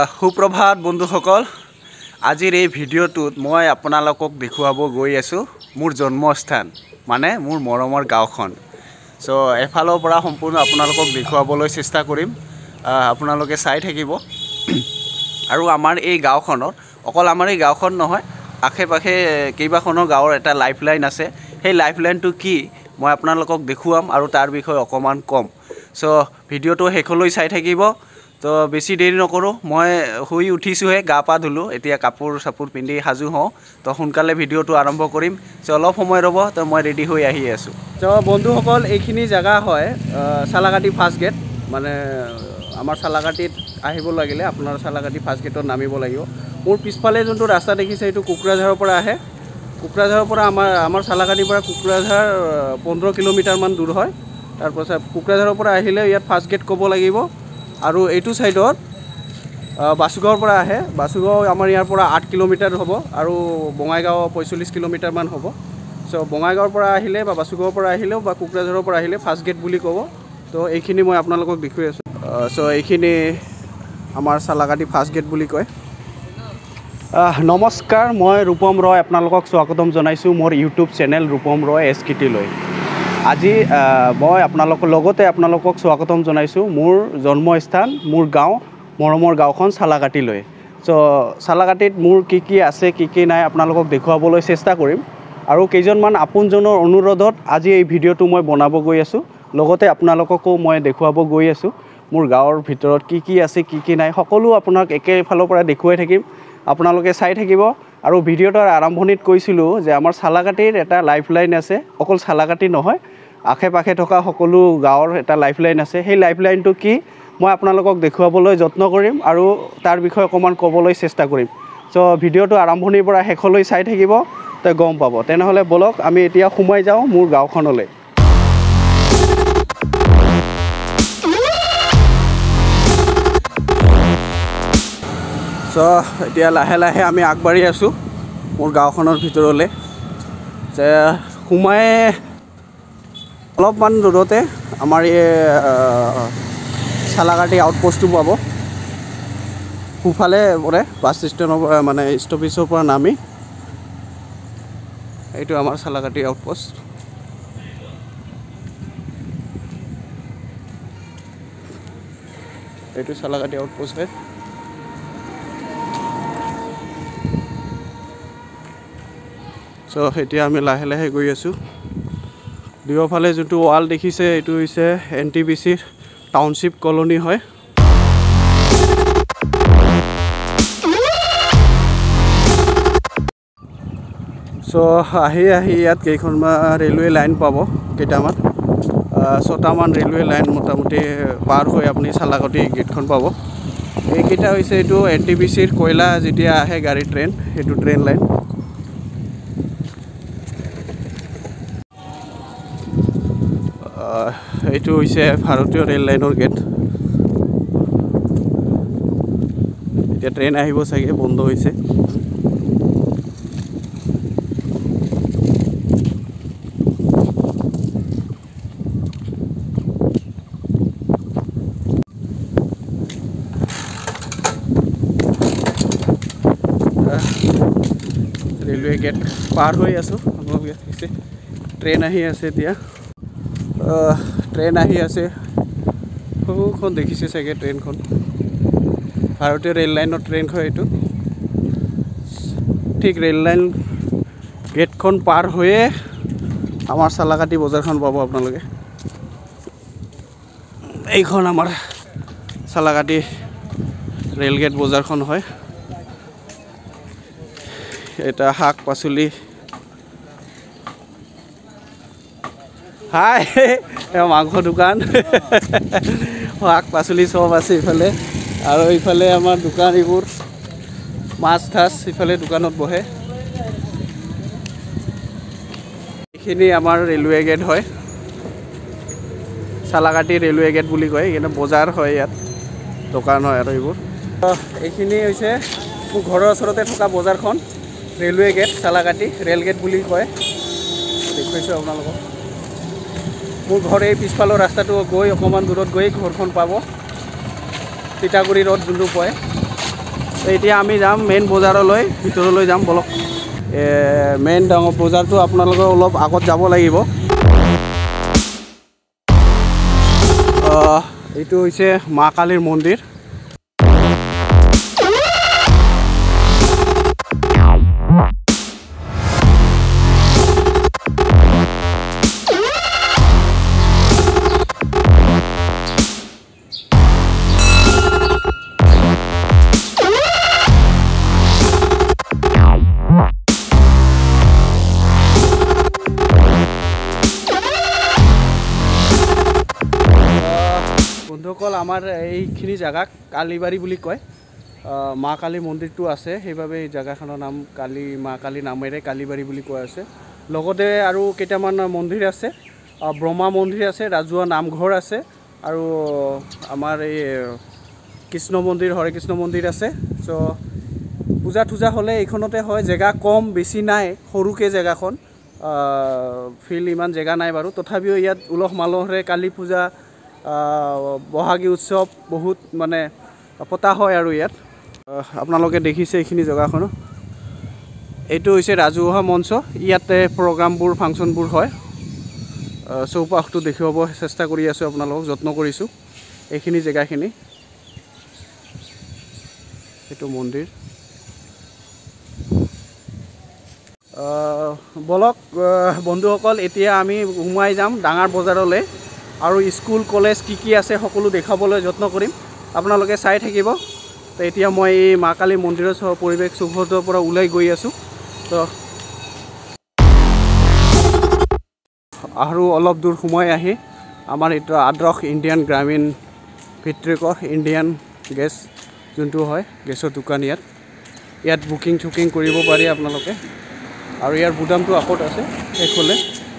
সুপ্ৰভাত বন্ধুসকল আজিৰ এই ভিডিঅ'টোত মই আপোনালোকক দেখুৱাব গৈ আছো মোৰ জন্মস্থান মানে মোৰ মৰমৰ গাঁওখন সো এফালৰ পৰা সম্পূৰ্ণ আপোনালোকক দেখুৱাবলৈ চেষ্টা কৰিম আপোনালোকে চাই থাকিব আৰু আমাৰ এই গাঁওখনৰ অকল আমাৰ এই গাঁওখন নহয় আশে-পাশে কেইবাখনো গাঁৱৰ এটা লাইফলাইন আছে সেই লাইফলাইনটো কি মই আপোনালোকক দেখুৱাম আৰু তাৰ বিষয়ে অকমান কম সো ভিডিঅ'টো শেষলৈ চাই থাকিব তো বেছি দেৰি নকৰো মই শুই উঠিছোহে গা পা ধুলো এতিয়া কাপোৰ সাপুৰ পিন্ধি হাজু হওঁ তো সোনকালে ভিডিঅ'টো আৰম্ভ কৰিম সো অলপ সময় ৰ'ব তো মই ৰেডি হৈ আহি আছো তো বন্ধুসকল এইখিনি জায়গা হয় সালাকাটি ফাৰ্ষ্ট গেট মানে আমাৰ সালাকাটিত আহিব লাগিলে আপোনাৰ সালাকাটি ফাৰ্ষ্ট গেটত নামিব লাগিব মোৰ পিছফালে যোনটো ৰাস্তা দেখিছে এইটো কুকুৰাঝাৰৰ পৰা আহে কুকুৰাঝাৰৰ পৰা আমাৰ সালাকাটিৰ পৰা কুকুৰাঝাৰ 15 কিলোমিটাৰ মান দূৰ হয় তাৰ পাছত কুকুৰাঝাৰৰ পৰা আহিলে ইয়াত ফাৰ্ষ্ট গেট ক'ব লাগিব আৰু এইটো সাইডত বাসুগাঁৱৰ পৰা আহে বাসুগাঁও আমাৰ ইয়াৰ পৰা 8 কিলোমিটাৰ হ'ব আৰু বঙাইগাঁও 45 কিলোমিটাৰ মান হ'ব সো বঙাইগাঁৱৰ পৰা আহিলে বা বাসুগাঁৱৰ পৰা আহিলেও বা কুকুৰাঝাৰৰ পৰা আহিলে ফাৰ্ষ্ট গেট বুলি ক'ব তো এইখিনি মই আপোনালোকক দেখুৱাই আছো সো এইখিনি আমাৰ সালাকাটি ফাৰ্ষ্ট গেট বুলি কয় নমস্কাৰ মই ৰূপম ৰয় আপোনালোকক স্বাগতম জনাইছো মোৰ YouTube channel Rupam Roy SKT লৈ আজি মই আপোনালোকৰ লগতে আপোনালোকক স্বাগতম জনাইছো মোৰ জন্মস্থান মোৰ গাঁও মৰমৰ গাঁওখন সালাকাটি লৈ সো সালাকাটিত মোৰ কি আছে কি নাই আপোনালোকক দেখুৱাবলৈ চেষ্টা কৰিম আৰু কেইজনমান আপোনজনৰ অনুৰোধত আজি এই ভিডিঅ'টো মই বনাব গৈ আছো লগতে আপোনালোককো মই দেখুৱাব গৈ আছো মোৰ গাঁৱৰ ভিতৰত কি আছে কি নাই সকলো আপোনাক একেফালৰ পৰা দেখুৱাই থাকিম আপোনালোকে চাই থাকিব আৰু ভিডিঅ'টোৰ আৰম্ভণিত কৈছিলো যে আমাৰ সালাকাটিৰ এটা লাইফলাইন আছে অকল সালাকাটি নহয় আশে-পাশে থকা সকলো গাঁৱৰ এটা লাইফলাইন আছে সেই লাইফলাইনটো কি মই আপোনালোকক দেখুৱাবলৈ যত্ন কৰিম আৰু তাৰ বিষয়ে অকমান ক'বলৈ চেষ্টা কৰিম সো ভিডিঅ'টো আৰম্ভণিৰ পৰা শেষলৈ চাই থাকিব তে গম পাব তেনেহলে বলক আমি এতিয়া সোমাই যাওঁ মোৰ গাঁওখনলৈ সো এতিয়া লাহে লাহে আমি আগবাঢ়ি আছো মোৰ গাঁওখনৰ ভিতৰলৈ যে সোমাই অলপমান দূৰতে আমাৰ এই সালাকাটি আউটপোষ্টটো পাব সোঁফালে পৰে বাছ ষ্টেণ্ডৰ পৰা মানে ষ্টপেজৰ পৰা নামি এইটো আমাৰ সালাকাটি আউটপোষ্ট এইটো সালাকাটি আউটপোষ্ট হয় সো এতিয়া আমি লাহে লাহে গৈ আছো দুয়োফালে যোনটো ৱাল দেখিছে এইটো হৈছে NTPCৰ টাউনশ্বিপ কলনী হয় সো আহি ইয়াত কেইখনমান ৰেলৱে লাইন পাব কেইটামান 6টামান ৰেলৱে লাইন মোটামুটি পাৰ হৈ আপুনি সালাকাটি গেটখন পাব এইকেইটা হৈছে এইটো NTPCৰ কয়লা যেতিয়া আহে গাড়ী ট্ৰেইন এইটো ট্ৰেইন লাইন এইটো হৈছে ভাৰতীয় ৰেল লাইনৰ গেট এতিয়া ট্ৰেইন আহিব চাগে বন্ধ হৈছে ৰেলৱে গেট পাৰ হৈ আছো আপোনালোকে দেখিছে ট্ৰেইন আহি আছে এতিয়া ট্ৰেইন আহি আছে সৌখন দেখিছে চাগে ট্ৰেইনখন ভাৰতীয় ৰেল লাইনৰ ট্ৰেইন হয় এইটো ঠিক ৰেল লাইন গেটখন পাৰ হৈয়ে আমাৰ সালাকাটি বজাৰখন পাব আপোনালোকে এইখন আমাৰ সালাকাটি ৰেল গেট বজাৰখন হয় এটা শাক পাচলি হাই মাংস দোকান শাক পাচলি সব আছে ইফালে আৰু ইফালে আমাৰ দোকান এইবোৰ মাছ ঠাছ ইফালে দোকানত বহে এইখিনি আমাৰ ৰেলৱে গেট হয় সালাকাটি ৰেলৱে গেট বুলি কয় কিন্তু বজাৰ হয় ইয়াত দোকান হয় আৰু এইবোৰ এইখিনি হৈছে মোৰ ঘৰৰ ওচৰতে থকা বজাৰখন railway gate Salakati rail gate বুলি কয় দেখুৱাইছোঁ আপোনালোকক মোৰ ঘৰ এই পিছফালৰ ৰাস্তাটো গৈ অকমান দূৰত গৈ ঘৰখন পাব তিতাগুৰি ৰোড যোনটো কয় এতিয়া আমি যাম মেইন বজাৰলৈ ভিতৰলৈ যাম বলক মেইন ডাঙৰ বজাৰটো আপোনালোকৰ অলপ আগত যাব লাগিব এইটো হৈছে মা কালীৰ মন্দিৰ বন্ধুসকল আমাৰ এইখিনি জাগাক কালীবাৰী বুলি কয় মা কালী মন্দিৰটো আছে সেইবাবে এই জাগাখনৰ নাম মা কালী নামেৰে কালীবাৰী বুলি কোৱা আছে লগতে আৰু কেইটামান মন্দিৰ আছে ব্ৰহ্মা মন্দিৰ আছে ৰাজহুৱা নামঘৰ আছে আৰু আমাৰ এই কৃষ্ণ মন্দিৰ হৰে কৃষ্ণ মন্দিৰ আছে চ' পূজা থূজা হ'লে এইখনতে হয় জেগা কম বেছি নাই সৰুকৈ জেগাখন ফিল্ড ইমান জেগা নাই বাৰু তথাপিও ইয়াত উলহ মালহেৰে কালী পূজা বহাগী উৎসৱ বহুত মানে পতা হয় আৰু ইয়াত আপোনালোকে দেখিছে এইখিনি জেগাখন এইটো হৈছে ৰাজহুৱা মঞ্চ ইয়াতে প্ৰগ্ৰামবোৰ ফাংচনবোৰ হয় চৌপাশটো দেখুৱাব চেষ্টা কৰি আছোঁ আপোনালোকক যত্ন কৰিছোঁ এইখিনি জেগাখিনি এইটো মন্দিৰ বলক বন্ধুসকল এতিয়া আমি সোমাই যাম ডাঙৰ বজাৰলৈ আৰু স্কুল কলেজ কি আছে সকলো দেখাবলৈ যত্ন কৰিম আপোনালোকে চাই থাকিব তো এতিয়া মই এই মা কালী মন্দিৰৰ পৰিৱেশ চৌহদৰ পৰা ওলাই গৈ আছোঁ তো আৰু অলপ দূৰ সোমাই আহি আমাৰ এইটো আদৰ্শ ইণ্ডিয়ান গ্ৰামীণ ভিত্তিকৰ ইণ্ডিয়ান গেছ যোনটো হয় গেছৰ দোকান ইয়াত বুকিং চুকিং কৰিব পাৰি আপোনালোকে আৰু ইয়াৰ বুটামটো আপত আছে সেইফালে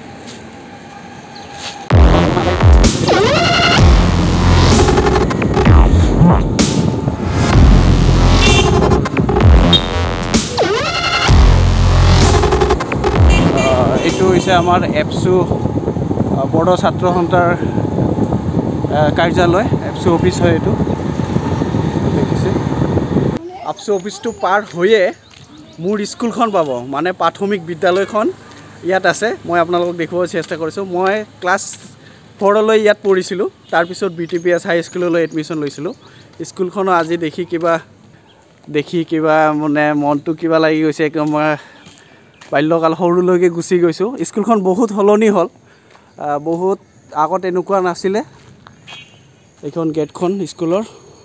এইটো হৈছে আমাৰ এপছু বড়ো ছাত্ৰ সন্থাৰ কাৰ্যালয় এপছু অফিচ হয় এইটো দেখিছে এপছু অফিচটো পাৰ হৈয়ে মোৰ স্কুলখন পাব মানে প্ৰাথমিক বিদ্যালয়খন ইয়াত আছে মই আপোনালোকক দেখুৱাবলৈ চেষ্টা কৰিছোঁ মই ক্লাছ 4লৈ ইয়াত পঢ়িছিলোঁ তাৰপিছত BTPS হাই স্কুললৈ এডমিশ্যন লৈছিলোঁ স্কুলখনো আজি দেখি কিবা মানে মনটো কিবা লাগি গৈছে একদম বাল্যকাল সৰুলৈকে গুচি গৈছোঁ স্কুলখন বহুত সলনি হ'ল বহুত আগত এনেকুৱা নাছিলে এইখন গেটখন স্কুলৰ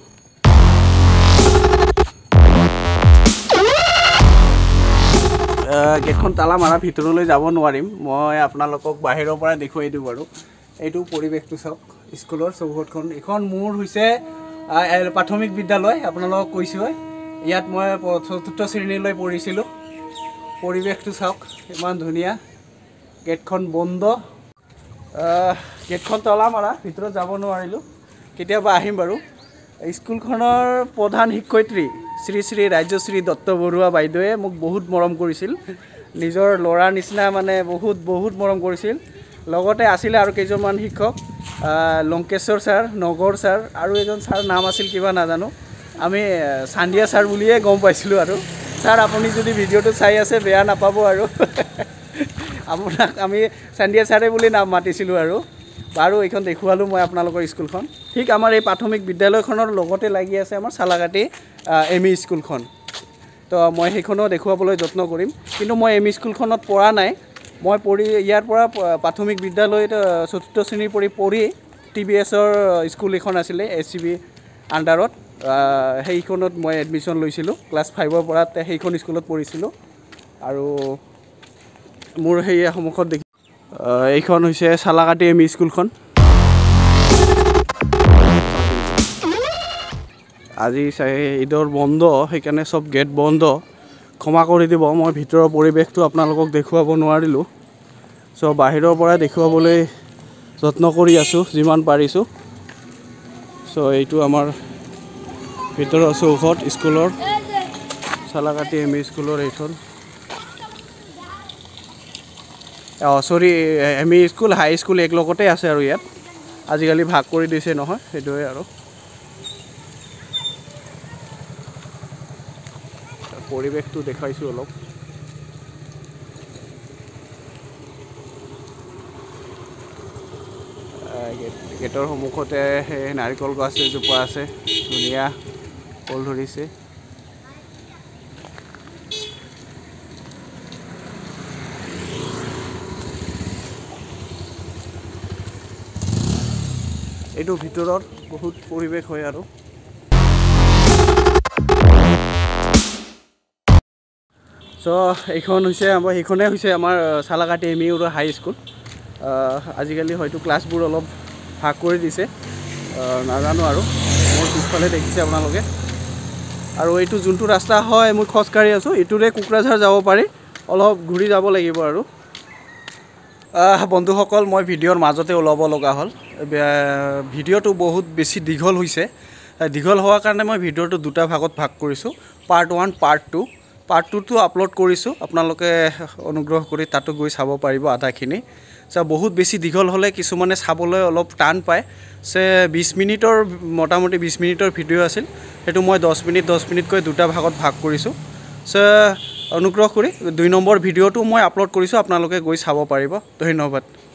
গেটখন তালা মাৰা ভিতৰলৈ যাব নোৱাৰিম মই আপোনালোকক বাহিৰৰ পৰা দেখুৱাই দিওঁ বাৰু এইটো পৰিৱেশটো চাওক স্কুলৰ চৌহদখন এখন মোৰ হৈছে প্ৰাথমিক বিদ্যালয় আপোনালোকক কৈছোঁ ইয়াত মই 4ৰ্থ শ্ৰেণীলৈ পঢ়িছিলোঁ পৰিৱেশটো চাওক ইমান ধুনীয়া গেটখন বন্ধ গেটখন তলা মাৰা ভিতৰত যাব নোৱাৰিলোঁ কেতিয়াবা আহিম বাৰু স্কুলখনৰ প্ৰধান শিক্ষয়িত্ৰী শ্ৰী ৰাজ্যশ্ৰী দত্ত বৰুৱা বাইদেৱে মোক বহুত মৰম কৰিছিল নিজৰ ল'ৰাৰ নিচিনা মানে বহুত মৰম কৰিছিল লগতে আছিলে আৰু কেইজনমান শিক্ষক লংকেশ্বৰ ছাৰ নগৰ ছাৰ আৰু এজন ছাৰ নাম আছিল কিবা নাজানো আমি চান্দিয়া ছাৰ বুলিয়ে গম পাইছিলোঁ আৰু ছাৰ আপুনি যদি ভিডিঅ'টো চাই আছে বেয়া নাপাব আৰু আপোনাক আমি চান্দিয়া ছাৰে বুলি নাম মাতিছিলোঁ আৰু বাৰু এইখন দেখুৱালোঁ মই আপোনালোকৰ স্কুলখন ঠিক আমাৰ এই প্ৰাথমিক বিদ্যালয়খনৰ লগতে লাগি আছে আমাৰ চালাকাটি ME স্কুলখন তো মই সেইখনো দেখুৱাবলৈ যত্ন কৰিম কিন্তু মই ME স্কুলখনত পঢ়া নাই মই ইয়াৰ পৰা প্ৰাথমিক বিদ্যালয়ত 4ৰ্থ শ্ৰেণীৰ পঢ়ি TBSৰ স্কুল এখন আছিলে SCB আণ্ডাৰত সেইখনত মই এডমিশ্যন লৈছিলোঁ ক্লাছ 5ৰ পৰা সেইখন স্কুলত পঢ়িছিলোঁ আৰু মোৰ সেই সন্মুখত দেখি এইখন হৈছে চালাকাটি ME স্কুলখন আজি ঈদৰ বন্ধ সেইকাৰণে সব গেট বন্ধ ক্ষমা কৰি দিব মই ভিতৰৰ পৰিৱেশটো আপোনালোকক দেখুৱাব নোৱাৰিলোঁ চ' বাহিৰৰ পৰা দেখুৱাবলৈ যত্ন কৰি আছোঁ যিমান পাৰিছোঁ চ' এইটো আমাৰ ভিতৰৰ চৌহদ স্কুলৰ চালাকাটি ME স্কুলৰ এইখন সৰি ME স্কুল হাই স্কুল এক লগতে আছে আৰু ইয়াত আজিকালি ভাগ কৰি দিছে নহয় সেইটোৱে আৰু পৰিৱেশটো দেখাইছোঁ অলপ গেটৰ সন্মুখতে নাৰিকল গছ এজোপা আছে ধুনীয়া ফল ধৰিছে এইটো ভিতৰত বহুত পৰিৱেশ হয় আৰু সো এইখন হৈছে আমাৰ Salakati M U high school আজিকালি হয়তো ক্লাছবোৰ অলপ ভাগ কৰি দিছে নাজানো আৰু মোৰ পিছফালে দেখিছে আপোনালোকে আৰু এইটো যোনটো ৰাস্তা হয় মই খোজকাঢ়ি আছোঁ ইটোৰে কোকৰাঝাৰ যাব পাৰি অলপ ঘূৰি যাব লাগিব আৰু বন্ধুসকল মই ভিডিঅ'ৰ মাজতে ওলাব লগা হ'ল ভিডিঅ'টো বহুত বেছি দীঘল হৈছে দীঘল হোৱাৰ কাৰণে মই ভিডিঅ'টো দুটা ভাগত ভাগ কৰিছোঁ পাৰ্ট 1 পাৰ্ট 2 পাৰ্ট 2টো আপলোড কৰিছোঁ আপোনালোকে অনুগ্ৰহ কৰি তাতো গৈ চাব পাৰিব আধাখিনি বহুত বেছি দীঘল হ'লে কিছুমানে চাবলৈ অলপ টান পায় 20 মিনিটৰ মোটামুটি 20 মিনিটৰ ভিডিঅ' আছিল সেইটো মই 10 মিনিটকৈ দুটা ভাগত ভাগ কৰিছোঁ অনুগ্ৰহ কৰি 2 নম্বৰ ভিডিঅ'টো মই আপলোড কৰিছোঁ আপোনালোকে গৈ চাব পাৰিব ধন্যবাদ